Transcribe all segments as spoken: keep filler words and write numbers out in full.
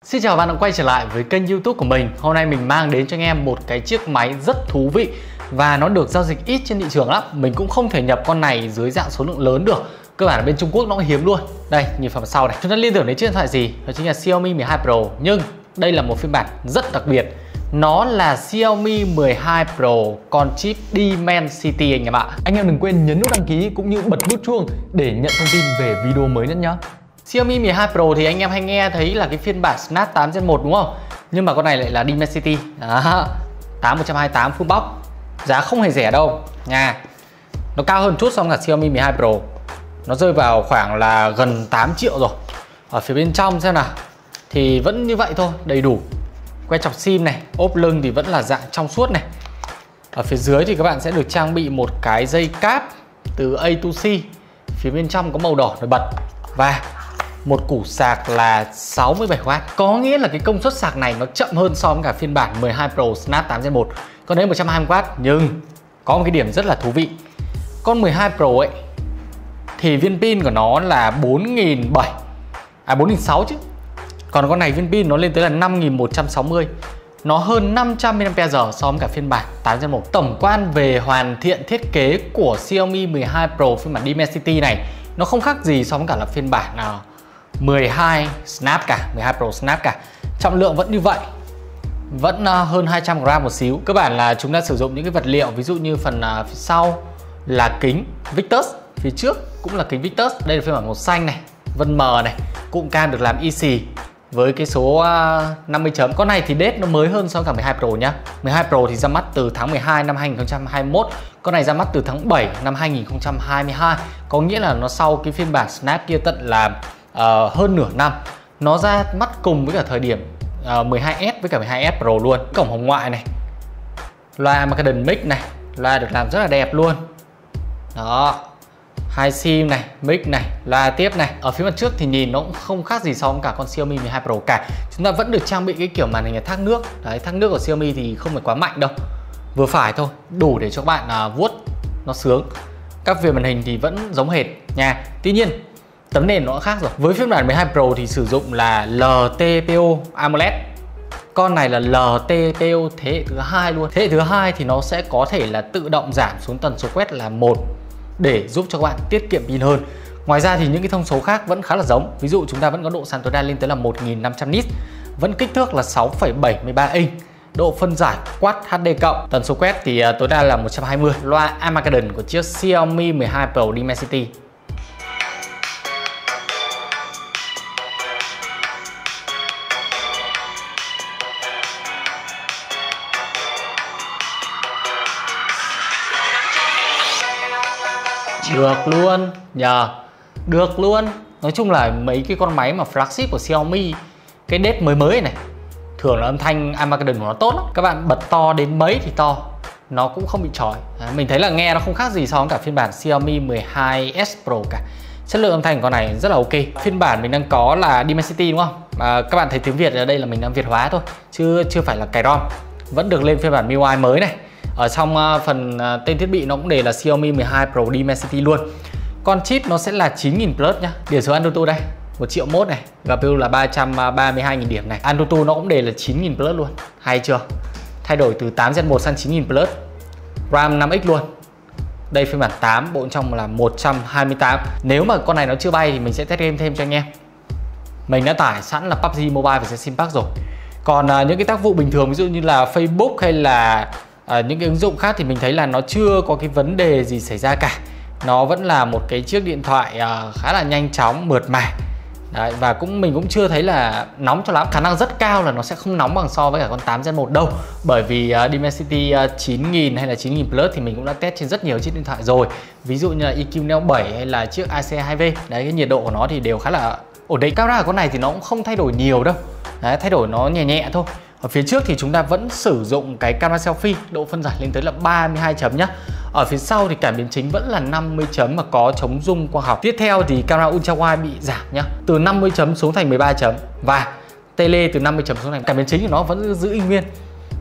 Xin chào bạn đã quay trở lại với kênh YouTube của mình. Hôm nay mình mang đến cho anh em một cái chiếc máy rất thú vị và nó được giao dịch ít trên thị trường lắm. Mình cũng không thể nhập con này dưới dạng số lượng lớn được. Cơ bản ở bên Trung Quốc nó cũng hiếm luôn. Đây, nhìn phần sau này. Chúng ta liên tưởng đến chiếc điện thoại gì? Đó chính là Xiaomi mười hai Pro. Nhưng đây là một phiên bản rất đặc biệt. Nó là Xiaomi mười hai Pro con chip Dimensity anh em ạ. Anh em đừng quên nhấn nút đăng ký cũng như bật nút chuông để nhận thông tin về video mới nhất nhé. Xiaomi mười hai Pro thì anh em hay nghe thấy là cái phiên bản Snap tám Gen một đúng không? Nhưng mà con này lại là Dimensity. Đó, tám một hai tám full box. Giá không hề rẻ đâu nha. Nó cao hơn chút so với cả Xiaomi mười hai Pro. Nó rơi vào khoảng là gần tám triệu rồi. Ở phía bên trong xem nào thì vẫn như vậy thôi, đầy đủ. Que chọc sim này, ốp lưng thì vẫn là dạng trong suốt này. Ở phía dưới thì các bạn sẽ được trang bị một cái dây cáp từ A to C. Phía bên trong có màu đỏ nổi bật. Và một củ sạc là sáu mươi bảy oát. Có nghĩa là cái công suất sạc này nó chậm hơn so với cả phiên bản mười hai Pro Snap tám Gen một. Con đấy một trăm hai mươi oát. Nhưng có một cái điểm rất là thú vị. Con mười hai Pro ấy thì viên pin của nó là bốn nghìn bảy trăm. À bốn nghìn sáu trăm chứ. Còn con này viên pin nó lên tới là năm nghìn một trăm sáu mươi. Nó hơn năm trăm mi li am pe giờ so với cả phiên bản tám Gen một. Tổng quan về hoàn thiện thiết kế của Xiaomi mười hai Pro phiên bản Dimensity này, nó không khác gì so với cả là phiên bản nào mười hai Snap cả, mười hai Pro Snap cả. Trọng lượng vẫn như vậy, vẫn uh, hơn hai trăm gram một xíu. Cơ bản là chúng ta sử dụng những cái vật liệu, ví dụ như phần uh, phía sau là kính Victus, phía trước cũng là kính Victus. Đây là phiên bản màu xanh này, vân mờ này, cụm cam được làm easy với cái số uh, năm mươi chấm. Con này thì date nó mới hơn so với cả mười hai Pro nhá. mười hai Pro thì ra mắt từ tháng mười hai năm hai nghìn không trăm hai mươi mốt, con này ra mắt từ tháng bảy năm hai nghìn không trăm hai mươi hai. Có nghĩa là nó sau cái phiên bản Snap kia tận là uh, hơn nửa năm. Nó ra mắt cùng với cả thời điểm uh, mười hai S với cả mười hai S Pro luôn. Cổng hồng ngoại này, loa Macadon mic này, loa được làm rất là đẹp luôn. Đó, hai sim này, mic này, loa tiếp này. Ở phía mặt trước thì nhìn nó cũng không khác gì so với cả con Xiaomi mười hai Pro cả. Chúng ta vẫn được trang bị cái kiểu màn hình thác nước. Đấy, thác nước của Xiaomi thì không phải quá mạnh đâu, vừa phải thôi, đủ để cho các bạn uh, vuốt nó sướng. Các viền màn hình thì vẫn giống hệt nha. Tuy nhiên tấm nền nó khác rồi. Với phiên bản mười hai Pro thì sử dụng là lờ tê pê ô AMOLED. Con này là lờ tê pê ô thế hệ thứ hai luôn. Thế hệ thứ hai thì nó sẽ có thể là tự động giảm xuống tần số quét là một để giúp cho các bạn tiết kiệm pin hơn. Ngoài ra thì những cái thông số khác vẫn khá là giống. Ví dụ chúng ta vẫn có độ sàn tối đa lên tới là một nghìn năm trăm nit, vẫn kích thước là sáu phẩy bảy mươi ba inch, độ phân giải Quad hát đê cộng, tần số quét thì tối đa là một trăm hai mươi. Loa Armageddon của chiếc Xiaomi mười hai Pro Dimensity. Được luôn nhờ, được luôn. Nói chung là mấy cái con máy mà flagship của Xiaomi, cái date mới mới này, thường là âm thanh Armageddon của nó tốt lắm. Các bạn bật to đến mấy thì to, nó cũng không bị chói. Mình thấy là nghe nó không khác gì so với cả phiên bản Xiaomi mười hai S Pro cả. Chất lượng âm thanh của con này rất là ok. Phiên bản mình đang có là Dimensity đúng không? À, các bạn thấy tiếng Việt ở đây là mình đang Việt hóa thôi, chứ chưa phải là cài ROM. Vẫn được lên phiên bản em i u i mới này. Ở trong uh, phần uh, tên thiết bị nó cũng để là Xiaomi mười hai Pro Dimensity luôn. Con chip nó sẽ là chín nghìn plus nhá. Điểm số Antutu đây, một triệu mốt này. giê pê u là ba trăm ba mươi hai nghìn điểm này. Antutu nó cũng để là chín nghìn plus luôn. Hay chưa? Thay đổi từ tám Gen một sang chín nghìn plus. RAM năm x luôn. Đây phiên bản tám, bộ bên trong là một trăm hai mươi tám. Nếu mà con này nó chưa bay thì mình sẽ test game thêm cho anh em. Mình đã tải sẵn là pê u bê giê Mobile và Sim Pack rồi. Còn uh, những cái tác vụ bình thường ví dụ như là Facebook hay là À, những cái ứng dụng khác thì mình thấy là nó chưa có cái vấn đề gì xảy ra cả. Nó vẫn là một cái chiếc điện thoại à, khá là nhanh chóng, mượt mà. Đấy, và cũng mình cũng chưa thấy là nóng cho lắm. Khả năng rất cao là nó sẽ không nóng bằng so với cả con tám Gen một đâu. Bởi vì uh, Dimensity uh, chín nghìn hay là chín nghìn plus thì mình cũng đã test trên rất nhiều chiếc điện thoại rồi. Ví dụ như là e quy Neo bảy hay là chiếc a xê hai vê. Đấy, cái nhiệt độ của nó thì đều khá là ổn định. Camera của con này thì nó cũng không thay đổi nhiều đâu. Đấy, thay đổi nó nhẹ nhẹ thôi. Ở phía trước thì chúng ta vẫn sử dụng cái camera selfie, độ phân giải lên tới là ba mươi hai chấm nhá. Ở phía sau thì cảm biến chính vẫn là năm mươi chấm mà có chống zoom quang học. Tiếp theo thì camera ultra wide bị giảm nhá, từ năm mươi chấm xuống thành mười ba chấm. Và tele từ năm mươi chấm xuống thành, cảm biến chính của nó vẫn giữ y nguyên.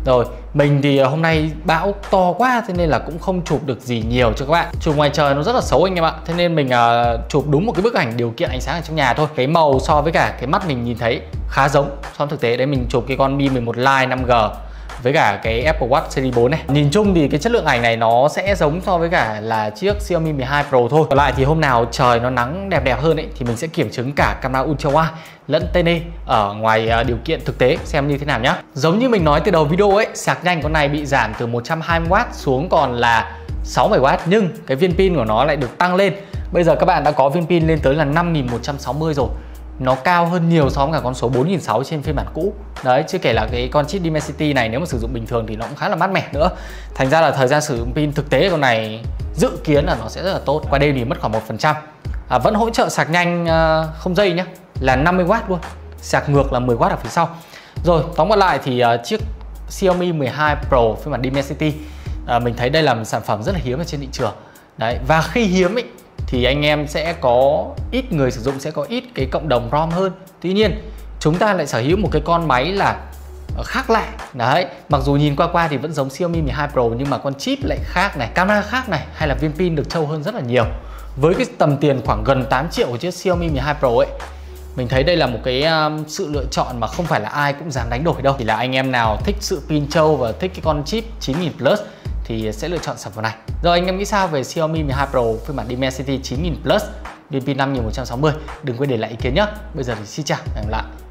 Rồi, mình thì hôm nay bão to quá thế nên là cũng không chụp được gì nhiều cho các bạn. Chụp ngoài trời nó rất là xấu anh em ạ. Thế nên mình uh, chụp đúng một cái bức ảnh điều kiện ánh sáng ở trong nhà thôi. Cái màu so với cả cái mắt mình nhìn thấy khá giống. So với thực tế đấy mình chụp cái con Mi mười một Lite năm G với cả cái Apple Watch Series bốn này. Nhìn chung thì cái chất lượng ảnh này nó sẽ giống so với cả là chiếc Xiaomi mười hai Pro thôi. Còn lại thì hôm nào trời nó nắng đẹp đẹp hơn ấy thì mình sẽ kiểm chứng cả camera ultra wide lẫn tên e ở ngoài điều kiện thực tế xem như thế nào nhá. Giống như mình nói từ đầu video ấy, sạc nhanh con này bị giảm từ một trăm hai mươi oát xuống còn là sáu mươi bảy oát, nhưng cái viên pin của nó lại được tăng lên. Bây giờ các bạn đã có viên pin lên tới là năm nghìn một trăm sáu mươi rồi. Nó cao hơn nhiều so với cả con số bốn nghìn sáu trăm trên phiên bản cũ. Đấy, chưa kể là cái con chip Dimensity này nếu mà sử dụng bình thường thì nó cũng khá là mát mẻ nữa. Thành ra là thời gian sử dụng pin thực tế con này dự kiến là nó sẽ rất là tốt. Qua đêm thì mất khoảng một phần trăm. À, vẫn hỗ trợ sạc nhanh uh, không dây nhá, là năm mươi oát luôn. Sạc ngược là mười oát ở phía sau. Rồi, tóm gọn lại thì uh, chiếc Xiaomi mười hai Pro phiên bản Dimensity uh, mình thấy đây là một sản phẩm rất là hiếm ở trên thị trường. Đấy, và khi hiếm ấy thì anh em sẽ có ít người sử dụng, sẽ có ít cái cộng đồng ROM hơn. Tuy nhiên chúng ta lại sở hữu một cái con máy là khác lạ. Đấy, mặc dù nhìn qua qua thì vẫn giống Xiaomi mười hai Pro nhưng mà con chip lại khác này, camera khác này, hay là viên pin được trâu hơn rất là nhiều. Với cái tầm tiền khoảng gần tám triệu của chiếc Xiaomi mười hai Pro ấy, mình thấy đây là một cái um, sự lựa chọn mà không phải là ai cũng dám đánh đổi đâu. Thì là anh em nào thích sự pin trâu và thích cái con chip chín nghìn plus thì sẽ lựa chọn sản phẩm này. Rồi, anh em nghĩ sao về Xiaomi mười hai Pro phiên bản Dimensity chín nghìn plus, viên pin năm nghìn một trăm sáu mươi? Đừng quên để lại ý kiến nhé. Bây giờ thì xin chào và hẹn gặp lại.